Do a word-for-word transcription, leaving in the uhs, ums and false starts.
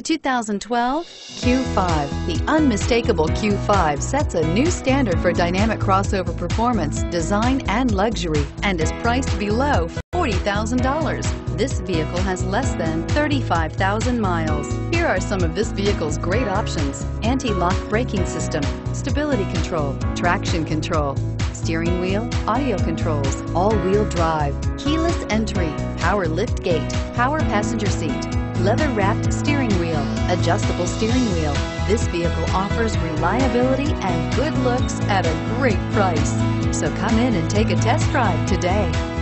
two thousand twelve Q five. The unmistakable Q five sets a new standard for dynamic crossover performance, design, and luxury, and is priced below forty thousand dollars. This vehicle has less than thirty-five thousand miles. Here are some of this vehicle's great options: anti-lock braking system, stability control, traction control, steering wheel audio controls, all-wheel drive, keyless entry, power lift gate, power passenger seat, leather-wrapped steering wheel, adjustable steering wheel. This vehicle offers reliability and good looks at a great price. So come in and take a test drive today.